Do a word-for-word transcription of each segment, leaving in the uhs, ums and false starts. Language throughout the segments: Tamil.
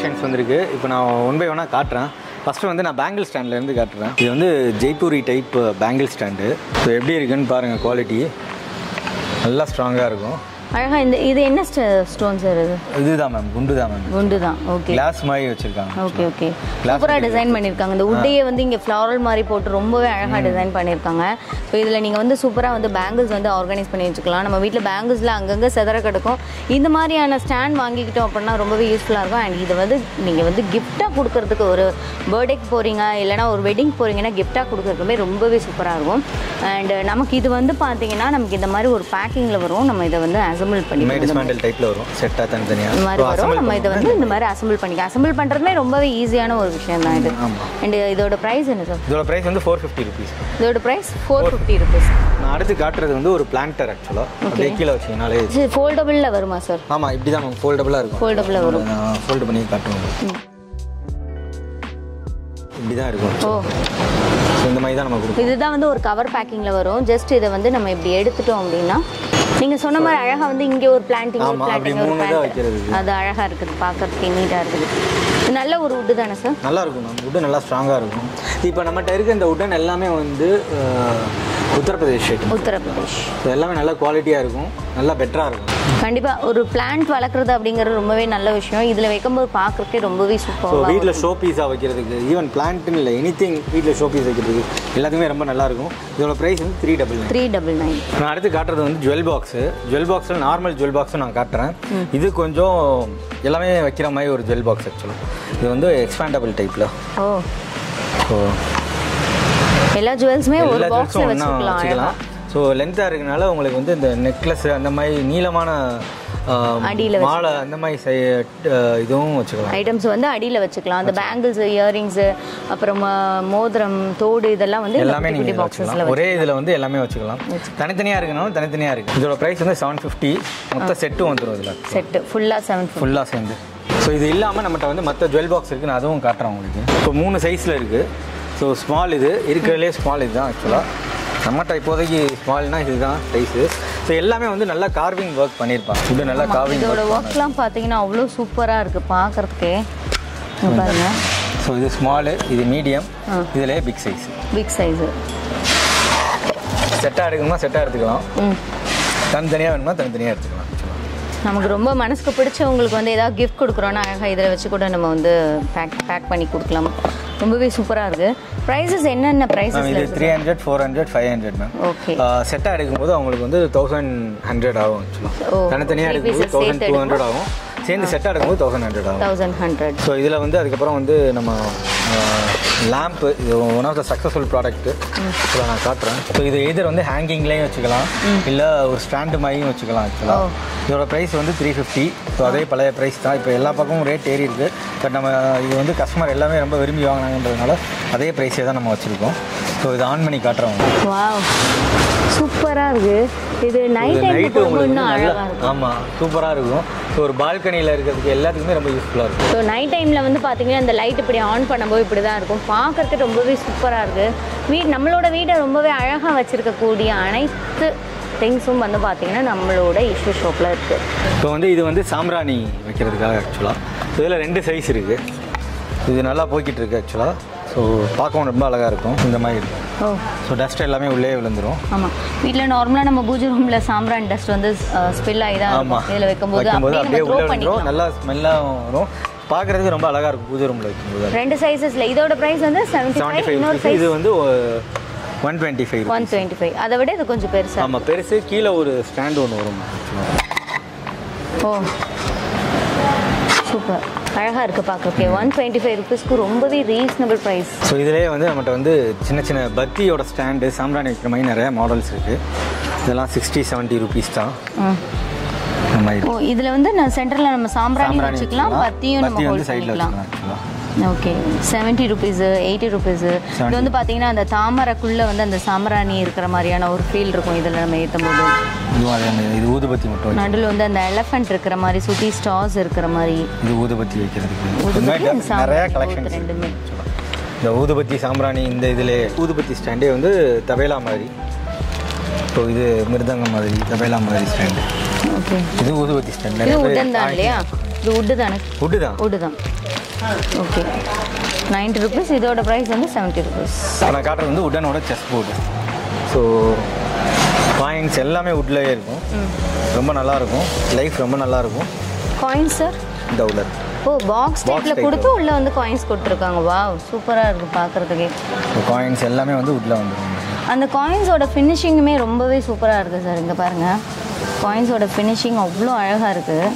கலெக்ஷன்ஸ் வந்திருக்கு. இப்போ நான் ஒன் பை ஒன்னாக காட்டுறேன். ஃபஸ்ட்டு வந்து நான் பேங்கிள் ஸ்டாண்ட்லேருந்து காட்டுறேன். இது வந்து Jaipuri type bangle stand. So எப்படி இருக்குன்னு பாருங்கள். குவாலிட்டி நல்லா ஸ்ட்ராங்காக இருக்கும். அழகா இந்த இது என்ன ஸ்டோன் சார் இது? இதுதான் மேம், குண்டு தான் மேம். குண்டு தான். ஓகே. கிளாஸ் மாதிரி வச்சிருக்காங்க. Okay okay. சூப்பராக டிசைன் பண்ணியிருக்காங்க. இந்த உட்டையே வந்து இங்கே ஃப்ளாரல் மாதிரி போட்டு ரொம்பவே அழகாக டிசைன் பண்ணியிருக்காங்க. ஸோ இதில் நீங்கள் வந்து சூப்பராக வந்து பேங்கிள்ஸ் வந்து ஆர்கனைஸ் பண்ணி வச்சுக்கலாம். நம்ம வீட்டில் பேங்கிள்ஸில் அங்கங்கே செதற கிடக்கும். இந்த மாதிரியான ஸ்டாண்ட் வாங்கிக்கிட்டோம் அப்படின்னா ரொம்பவே யூஸ்ஃபுல்லாக இருக்கும். அண்ட் இதை வந்து நீங்கள் வந்து கிஃப்டாக கொடுக்கறதுக்கு, ஒரு பர்த்டேக்கு போகிறீங்க இல்லைனா ஒரு வெட்டிங் போகிறீங்கன்னா கிஃப்டாக கொடுக்கறதுக்குமே ரொம்பவே சூப்பராக இருக்கும். அண்ட் நமக்கு இது வந்து பார்த்தீங்கன்னா நமக்கு இந்த மாதிரி ஒரு பேக்கிங்கில் வரும். நம்ம இதை வந்து அசெம்பிள் பண்ணி டிஸ்மேண்டில் டைப்ல வரும். செட்டா தனித்தனியா இந்த மாதிரி வரும். நம்ம இதை வந்து இந்த மாதிரி அசெம்பிள் பண்ணிக்கலாம். அசெம்பிள் பண்ணுறதுமே ரொம்பவே ஈஸியான ஒரு விஷயம் தான் இது. அண்ட் இதோட ப்ரைஸ் என்ன சார்? இதோட ப்ரைஸ் வந்து ஃபோர் ஃபிஃப்டி ருபீஸ். இதோட ப்ரைஸ் ஃபோர் ஃபிஃப்டி ருபீஸ். நான் அடுத்து காட்டுறது வந்து ஒரு பிளான்டர். ஆக்சுவலாக அப்படியே கீழே வச்சிங்கனாலே இது ஃபோல்டபுளில் வருமா சார்? ஆமாம், இப்படி தான் மேம் ஃபோல்டபுளாக இருக்கும். ஃபோல்டபுளில் வரும். ஃபோல்டு பண்ணி காட்டுவோம். இப்படி தான் இருக்கும். ஓ, இந்த மாதிரி தான் நம்ம கொடுப்போம். இதுதான் வந்து ஒரு கவர் பேக்கிங்கில் வரும். ஜஸ்ட் இதை வந்து நம்ம இப்படி எடுத்துட்டோம் அப்படின்னா நீங்கள் சொன்ன மாதிரி அழகாக வந்து இங்கே ஒரு பிளான்டிங், ஒரு பிளான்டிங், ஒரு பிளான்ட், அது அழகாக இருக்குது, பார்க்கறதுக்கு நீட்டாக இருக்குது. நல்ல ஒரு உட்டு தானே சார்? நல்லா இருக்கும் மேம். உட்டு நல்லா ஸ்ட்ராங்காக இருக்கும். இப்போ நம்மகிட்ட இருக்க இந்த உட்டன் எல்லாமே வந்து உத்தரப்பிரதேஷ் உத்தரப்பிரதேஷ் எல்லாமே நல்ல குவாலிட்டியாக இருக்கும், நல்லா பெட்டராக இருக்கும். கண்டிப்பாக ஒரு பிளான்ட் வளர்க்குறது அப்படிங்கிறது ரொம்பவே நல்ல விஷயம். இதில் வைக்கும்போது பார்க்குறதுக்கே ரொம்பவே சூப்பராக. வீட்டில் ஷோ பீஸாக வைக்கிறதுக்கு, ஈவன் பிளான்ட்டுன்னு இல்லை, எனி திங் வீட்டில் ஷோ பீஸ் வைக்கிறதுக்கு எல்லாத்துக்குமே ரொம்ப நல்லாயிருக்கும். இதோட ப்ரைஸ் வந்து three double nine three double nine நான் அடுத்து காட்டுறது வந்து ஜுவல் பாக்ஸு. ஜுவல் பாக்ஸில் நார்மல் ஜுவல் பாக்ஸும் நான் காட்டுறேன். இது கொஞ்சம் எல்லாமே வைக்கிற மாதிரி ஒரு ஜுவல் பாக்ஸ். ஆக்சுவலாக இது வந்து எக்ஸ்பேண்டபிள் டைப்பில். ஓ ஸோ எல்லா ஜுவல்ஸுமே ஒரு பாக்ஸில் வச்சுக்கலாம். ஸோ லென்த்தாக இருக்கனால உங்களுக்கு வந்து இந்த நெக்லஸ் அந்த மாதிரி நீளமான அடியில் மாலை அந்த மாதிரி இதுவும் வச்சுக்கலாம். ஐட்டம்ஸ் வந்து அடியில் வச்சுக்கலாம். அந்த பேங்கிள்ஸ், இயரிங்ஸு, அப்புறம் மோதிரம், தோடு, இதெல்லாம் வந்து எல்லாமே நீங்கள் வச்சுக்கலாம். ஒரே இதில் வந்து எல்லாமே வச்சுக்கலாம். தனித்தனியாக இருக்கணும், தனித்தனியாக இருக்குது. இதோட ப்ரைஸ் வந்து செவன் ஃபிஃப்டி. மொத்த செட்டும் வந்துடும். இதில் செட்டு ஃபுல்லாக செவன் ஃபுல்லாக சேர்ந்து. ஸோ இது இல்லாமல் நம்மகிட்ட வந்து மற்ற ஜுவல் பாக்ஸ் இருக்குது. நான் அதுவும் காட்டுறேன் உங்களுக்கு. இப்போ மூணு சைஸில் இருக்குது. ஸோ ஸ்மால், இது இருக்கிறதுலே ஸ்மால் இதுதான். ஆக்சுவலாக நம்மகிட்ட இப்போதைக்கு ஸ்மால்னா இதுதான் சைஸு. ஸோ எல்லாமே வந்து நல்லா கார்விங் ஒர்க் பண்ணியிருப்பாங்க. இது நல்லா கார்விங். இதோட ஒர்க்லாம் பார்த்தீங்கன்னா அவ்வளோ சூப்பராக இருக்குது பார்க்குறதுக்கே. பாருங்க. ஸோ இது ஸ்மாலு, இது மீடியம், இதிலே பிக் சைஸ். பிக் சைஸு செட்டாக எடுக்கணுமா செட்டாக எடுத்துக்கலாம். தனித்தனியாக வேணுமா தனித்தனியாக எடுத்துக்கலாம். நமக்கு ரொம்ப மனசுக்கு பிடிச்சவங்களுக்கு வந்து ஏதாவது கிஃப்ட் கொடுக்குறோன்னா அழகாக இதில் வச்சு கூட நம்ம வந்து பேக் பேக் பண்ணி கொடுக்கலாம். ரொம்பவே சூப்பராக இருக்குது. ப்ரைஸஸ் என்னென்ன ப்ரைஸஸ்? இது three hundred four hundred five hundred ma'am. Okay. செட்டாக எடுக்கும்போது அவங்களுக்கு வந்து தௌசண்ட் ஹண்ட்ரட் ஆகும். தனித்தனியாக எடுக்கும்போது தௌசண்ட் டூ ஹண்ட்ரட் ஆகும். சேர்ந்து செட்டாக எடுக்கும்போது தௌசண்ட் ஹண்ட்ரட் ஆகும். Thousand hundred. ஸோ இதில் வந்து அதுக்கப்புறம் வந்து நம்ம லேம்ப்பு, இது one of the successful product. இதில் நான் காட்டுறேன். ஸோ இது எதர் வந்து ஹேங்கிங்லேயும் வச்சுக்கலாம், இல்லை ஒரு ஸ்டாண்டு மாதிரியும் வச்சுக்கலாம். ஆக்சுவலாக இதோட ப்ரைஸ் வந்து த்ரீ ஃபிஃப்டி. ஸோ அதே பழைய ப்ரைஸ் தான். இப்போ எல்லா பக்கமும் ரேட் ஏறி இருக்குது. பட் நம்ம இது வந்து கஸ்டமர் எல்லாமே ரொம்ப விரும்பி வாங்கினாங்கன்றதுனால அதே ப்ரைஸே தான் நம்ம வச்சுருக்கோம். ஸோ இது ஆன் பண்ணி காட்டுறோம். வாவ், சூப்பராக இருக்குது. இது நைட் நைட்டு உங்களுக்கு நல்லா. ஆமாம், சூப்பராக இருக்கும். ஸோ ஒரு பால்கனியில் இருக்கிறதுக்கு எல்லாத்துக்குமே ரொம்ப யூஸ்ஃபுல்லாக இருக்கும். ஸோ நைட் டைமில் வந்து பார்த்தீங்கன்னா இந்த லைட் இப்படி ஆன் பண்ணும்போது இப்படி தான் இருக்கும். பார்க்குறதுக்கு ரொம்பவே சூப்பராக இருக்குது. வீ நம்மளோட வீட்டை ரொம்பவே அழகாக வச்சுருக்கக்கூடிய அனைத்து திங்ஸும் வந்து பார்த்தீங்கன்னா நம்மளோட ஈஸ்வர் ஷாப்பில் இருக்குது. இப்போ வந்து இது வந்து சாம்பிராணி வைக்கிறதுக்காக. ஆக்சுவலாக இதில் ரெண்டு சைஸ் இருக்குது. இது நல்லா போய்கிட்டு இருக்குது. ஆக்சுவலாக ஸோ பார்க்கவும் ரொம்ப அழகாக இருக்கும். இந்த மாதிரி இருக்கும். ஓ, ஸோ டஸ்ட் எல்லாமே உள்ளே விழுந்துடும். ஆமாம், வீட்டில் நார்மலாக நம்ம பூஜை ரூமில் சாம்பிராணி டஸ்ட் வந்து ஸ்பில் ஆகி தான். ஆமாம், இதில் வைக்கும்போது அப்படியே உள்ளே வந்துடும். நல்லா ஸ்மெல்லாக வரும். பார்க்குறதுக்கு ரொம்ப அழகாக இருக்கும் பூஜை ரூமில் வைக்கும்போது. ரெண்டு சைஸஸில். இதோட ப்ரைஸ் வந்து செவன்ட்டி ஃபைவ். இன்னொரு சைஸ் இது வந்து one twenty five one twenty five அதை விட இது கொஞ்சம் பெருசு. ஆமாம், பெருசு. கீழே ஒரு ஸ்டாண்டு ஒன்று வரும். ஓ, சூப்பர், அழகாக இருக்குது பார்க்குறதுக்கு. ஒன் டுவெண்ட்டி ஃபைவ் ருபீஸ்க்கு ரொம்பவே ரீசனபிள் ப்ரைஸ். ஸோ இதிலே வந்து நம்மகிட்ட வந்து சின்ன சின்ன பத்தியோட ஸ்டாண்டு, சாம்பிராணி வைக்கிற மாதிரி நிறைய மாடல்ஸ் இருக்குது. இதெல்லாம் சிக்ஸ்டி செவன்ட்டி ருபீஸ் தான். ஓ, இதில் வந்து நான் சென்டரில் நம்ம சாம்பிராணி வச்சுக்கலாம், பத்தியும் நம்ம ஹோல்ட் பண்ணிக்கலாம். Okay, seventy rupees, eighty rupees. இது வந்து பார்த்தீங்கன்னா அந்த தாமரைக்குள்ளே வந்து அந்த சாம்பிராணி இருக்கிற மாதிரியான ஒரு ஃபீல் இருக்கும் இதில் நம்ம ஏற்றும் போது. இது ஊதுபத்தி மட்டும். நடுவில் வந்து அந்த எலஃபண்ட் இருக்கிற மாதிரி, சுற்றி ஸ்டார்ஸ் இருக்கிற மாதிரி. இது ஊதுபத்தி வைக்கிறதுக்கு நிறைய கலெக்ஷன் ரெண்டுமே. இந்த ஊதுபத்தி சாம்பிராணி இந்த இதில் ஊதுபத்தி ஸ்டாண்டே வந்து தபேலா மாதிரி. ஸோ இது மிருதங்கம் மாதிரி தபேலா மாதிரி ஸ்டாண்டு. ஓகே இது ஊதுபத்தி ஸ்டாண்ட். இது உடன் தான் இல்லையா? இது உட்டு தானே? உட்டு தான். உட்டு தான். Okay ninety rupees. இதோட ப்ரைஸ் வந்து செவன்ட்டி ருபீஸ். நான் காட்டுறது வந்து உடனோட செஸ் போர்டு. ஸோ காயின்ஸ் எல்லாமே உட்லேயே இருக்கும். ரொம்ப நல்லாயிருக்கும். லைஃப் ரொம்ப நல்லாயிருக்கும். காயின்ஸ் சார் இந்த உள்ள ஓ பாக்ஸ் டைப்பில் கொடுத்து உள்ளே வந்து காயின்ஸ் கொடுத்துருக்காங்க. வா சூப்பராக இருக்குது பார்க்குறதுக்கே. காயின்ஸ் எல்லாமே வந்து உட்ல வந்துடும். அந்த காயின்ஸோட ஃபினிஷிங்குமே ரொம்பவே சூப்பராக இருக்குது சார். இங்கே பாருங்கள் காயின்ஸோட ஃபினிஷிங் அவ்வளோ அழகாக இருக்குது.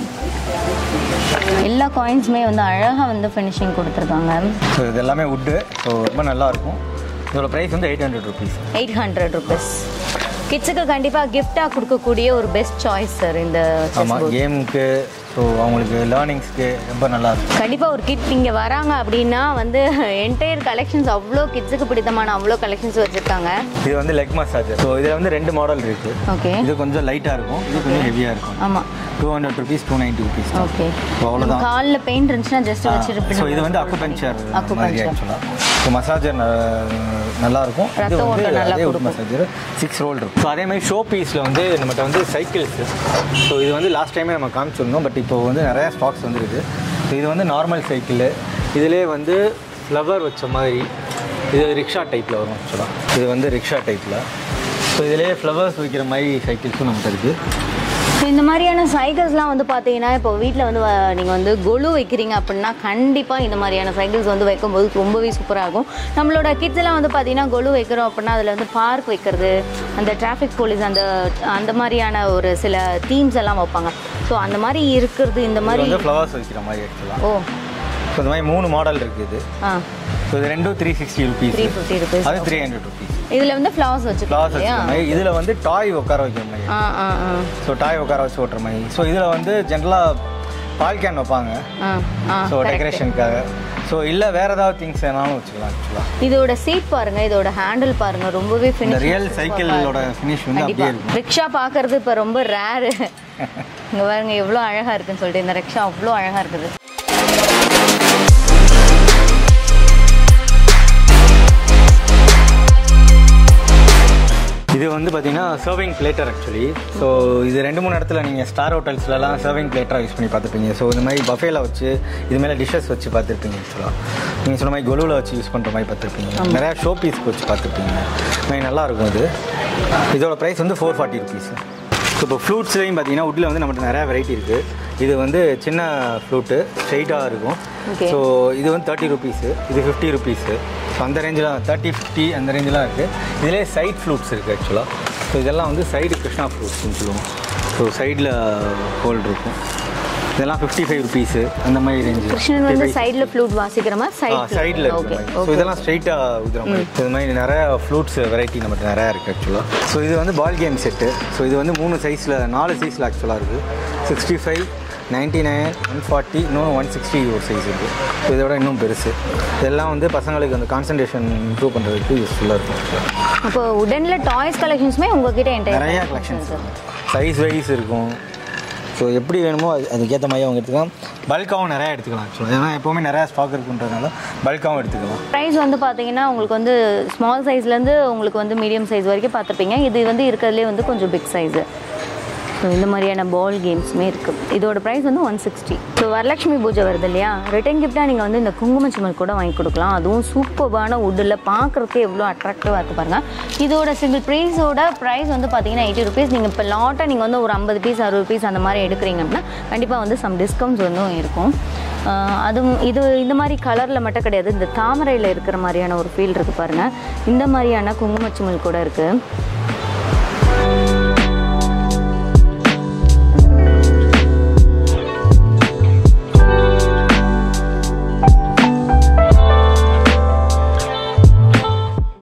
எல்லா காயின்ஸுமே வந்து அழகாக வந்து ஃபினிஷிங் கொடுத்துருக்காங்க. ஸோ இது எல்லாமே உட்டு. ஸோ ரொம்ப நல்லாயிருக்கும். இதோட ப்ரைஸ் வந்து eight hundred rupees. Eight hundred rupees. கிட்ஸுக்கு கண்டிப்பாக கிஃப்டாக கொடுக்கக்கூடிய ஒரு பெஸ்ட் சாய்ஸ் சார் இந்த. ஆமாம் கேமுக்கு ஸோ அவங்களுக்கு லேர்னிங்ஸ்க்கு ரொம்ப நல்லாயிருக்கும். கண்டிப்பாக ஒரு கிட் இங்கே வராங்க அப்படின்னா வந்து என்டையர் கலெக்ஷன்ஸ் அவ்வளோ கிட்ஸுக்கு பிடித்தமான அவ்வளோ கலெக்ஷன்ஸ் வச்சுருக்காங்க. இது வந்து லெக் மசாஜர். ஸோ இதில் வந்து ரெண்டு மாடல் இருக்குது. ஓகே இது கொஞ்சம் லைட்டாக இருக்கும், இது கொஞ்சம் ஹெவியாக இருக்கும். ஆமாம் two hundred rupees two ninety rupees. Okay அவ்வளோதான். காலில் பெயிண்ட் இருந்துச்சுன்னா ஜஸ்ட் வச்சுருப்பேன். ஸோ இது வந்து அக்குபஞ்சர் மாதிரி ஆக்சுவலாக. ஸோ மசாஜர் நல்லாயிருக்கும். இது வந்து அதே ஒரு மசாஜர் சிக்ஸ் ரோல் இருக்கும். ஸோ அதே மாதிரி ஷோ பீஸில் வந்து நம்மகிட்ட வந்து சைக்கிள்ஸு. ஸோ இது வந்து லாஸ்ட் டைமே நம்ம காமிச்சிருந்தோம், பட் இப்போ வந்து நிறையா ஸ்டாக்ஸ் வந்துருக்கு. ஸோ இது வந்து நார்மல் சைக்கிள். இதிலே வந்து ஃப்ளவர் வச்ச மாதிரி இது ரிக்ஷா டைப்பில் வரும் ஆக்சுவலாக. இது வந்து ரிக்ஷா டைப்பில். ஸோ இதிலே ஃப்ளவர்ஸ் வைக்கிற மாதிரி சைக்கிள்ஸும் நம்மகிட்ட இருக்குது. ஸோ இந்த மாதிரியான சைக்கிள்ஸ்லாம் வந்து பார்த்தீங்கன்னா இப்போ வீட்டில் வந்து நீங்கள் வந்து கொலு வைக்கிறீங்க அப்படின்னா கண்டிப்பாக இந்த மாதிரியான சைக்கிள்ஸ் வந்து வைக்கும்போது ரொம்பவே சூப்பராக இருக்கும். நம்மளோட கிட்ஸ் எல்லாம் வந்து பார்த்தீங்கன்னா கொலு வைக்கிறோம் அப்படின்னா அதில் வந்து பார்க் வைக்கிறது, அந்த டிராஃபிக் போலீஸ் அந்த அந்த மாதிரியான ஒரு சில தீம்ஸ் எல்லாம் வைப்பாங்க. ஸோ அந்த மாதிரி இருக்கிறது இந்த மாதிரி ஃப்ளவர்ஸ் வைக்கிற மாதிரி ஆக்சுவலாக. ஓ ஸோ இந்த மாதிரி மூணு மாடல் இருக்குது. ஆ ஸோ இது ரெண்டும் three sixty rupees. Three fifty rupees. அது த்ரீ ஹண்ட்ரட் ருபீஸ். இதில் வந்து ஃப்ளவர்ஸ் வச்சுக்கலாம். இதில் வந்து டாய் உட்கார வைக்கிற மாதிரி. ஆ ஆ ஆ ஸோ டாய் உட்கார வச்சு ஓட்டுற மாதிரி. ஸோ இதில் வந்து ஜென்ரலாக பால் கேன் வைப்பாங்க. ஸோ டெக்கரேஷனுக்காக. ஸோ இல்லை வேறு ஏதாவது திங்ஸ் வேணாலும் வச்சுக்கலாம் ஆக்சுவலாக. இதோட சீட் பாருங்கள், இதோட ஹேண்டில் பாருங்கள், ரொம்பவே ஃபினிஷ். ரியல் சைக்கிளோட ஃபினிஷ் வந்து அப்படியே இருக்கும். ரிக்ஷா பார்க்கறது இப்போ ரொம்ப ரேரு. இங்கே பாருங்க எவ்வளோ அழகாக இருக்குன்னு சொல்லிட்டு இந்த ரிக்ஷா அவ்வளோ அழகாக இருக்குது. இது வந்து பார்த்தீங்கன்னா சர்விங் பிளேட்டர் ஆக்சுவலி. ஸோ இது ரெண்டு மூணு இடத்துல நீங்கள் ஸ்டார் ஹோட்டல்ஸ்லாம் சர்விங் பிளேட்டராக யூஸ் பண்ணி பார்த்துருப்பீங்க. ஸோ இந்த மாதிரி பஃபேல வச்சு இது மேலே டிஷ்ஷஸ் வச்சு பார்த்துருப்பீங்க ஆக்சுவலாக. நீங்கள் சொன்ன மாதிரி கொலுவில் வச்சு யூஸ் பண்ணுற மாதிரி பார்த்துருப்பீங்க. நிறையா ஷோ பீஸ்க்கு வச்சு பார்த்துருப்பீங்க. மாதிரி நல்லாயிருக்கும் இது. இதோட ப்ரைஸ் வந்து ஃபோர் ஃபார்ட்டி ருபீஸ். ஸோ இப்போ ஃப்ளூட்ஸ்லையும் பார்த்தீங்கன்னா உட்டில் வந்து நம்மகிட்ட நிறையா வெரைட்டி இருக்குது. இது வந்து சின்ன ஃப்ளூட்டு ஸ்ட்ரெயிட்டாக இருக்கும். ஸோ இது வந்து தேர்ட்டி ருபீஸு, இது ஃபிஃப்டி ருபீஸு. ஸோ அந்த ரேஞ்செலாம் தேர்ட்டி ஃபிஃப்டி அந்த ரேஞ்செலாம் இருக்குது. இதிலே சைட் ஃப்ளூட்ஸ் இருக்குது ஆக்சுவலாக. ஸோ இதெல்லாம் வந்து சைடு கிருஷ்ணா ஃப்ளூட்ஸ்னு சொல்லுவோம். ஸோ சைடில் ஹோல் இருக்கும். இதெல்லாம் ஃபிஃப்டி ஃபைவ் ருபீஸு அந்த மாதிரி ரேஞ்சு. கிருஷ்ணன் வந்து சைடில் ஃப்ளூட் வாசிக்கிற மாதிரி சைட் சைடில் ஓகே. ஸோ இதெல்லாம் ஸ்ட்ரெயிட்டாக ஊதுற மாதிரி. இது மாதிரி நிறையா ஃப்ளூட்ஸ் வெரைட்டி நம்மகிட்ட நிறையா இருக்குது ஆக்சுவலாக. ஸோ இது வந்து பால் கேம் செட்டு. ஸோ இது வந்து மூணு சைஸில் நாலு சைஸில் ஆக்சுவலாக இருக்குது. Sixty five ninety nine one forty இன்னும் ஒன் சிக்ஸ்டி ஒரு சைஸ் இருக்குது. ஸோ இதோட இன்னும் பெருசு. இதெல்லாம் வந்து பசங்களுக்கு அந்த கான்சன்ட்ரேஷன் இம்ப்ரூவ் பண்ணுறதுக்கு யூஸ்ஃபுல்லாக இருக்கும். அப்போ உடனில் டாய்ஸ் கலெக்ஷன்ஸுமே உங்ககிட்ட நிறையா கலெக்ஷன்ஸ் சைஸ் வைஸ் இருக்கும். ஸோ எப்படி வேணுமோ அது அதுக்கேற்ற மாதிரி அவங்க எடுத்துக்கலாம். பல்காகவும் நிறையா எடுத்துக்கலாம் ஆக்சுவலாக. ஏன்னா எப்போவுமே நிறையா ஸ்டாக் இருக்குன்றதுனால பல்காகவும் எடுத்துக்கலாம். ப்ரைஸ் வந்து பார்த்தீங்கன்னா உங்களுக்கு வந்து ஸ்மால் சைஸ்லேருந்து உங்களுக்கு வந்து மீடியம் சைஸ் வரைக்கும் பார்த்துருப்பீங்க. இது வந்து இருக்கிறதுலே வந்து கொஞ்சம் பிக் சைஸு. ஸோ இந்த மாதிரியான பால் கேம்ஸுமே இருக்குது. இதோட ப்ரைஸ் வந்து ஒன் சிக்ஸ்டி. ஸோ வரலட்சுமி பூஜை வருது இல்லையா, ரிட்டன் கிஃப்டாக நீங்கள் வந்து இந்த குங்குமச்சிமல் கூட வாங்கி கொடுக்கலாம். அதுவும் சூப்பர்பான உட்டில் பார்க்குறதுக்கு எவ்வளோ அட்ராக்டிவாக இருக்குது பாருங்கள். இதோட சிங்கிள் ப்ரைஸோட ப்ரைஸ் வந்து பார்த்தீங்கன்னா எயிட்டி ருபீஸ். நீங்கள் இப்போ லாட்டாக நீங்கள் வந்து ஒரு ஐம்பது பீஸ் அறுபது பீஸ் அந்த மாதிரி எடுக்கிறீங்க அப்படின்னா கண்டிப்பாக வந்து சம் டிஸ்கவுண்ட்ஸ் வந்து இருக்கும். அதுவும் இது இந்த மாதிரி கலரில் மட்டும் கிடையாது, இந்த தாமரையில் இருக்கிற மாதிரியான ஒரு ஃபீல் இருக்குது பாருங்கள். இந்த மாதிரியான குங்குமச்சிமல் கூட இருக்குது.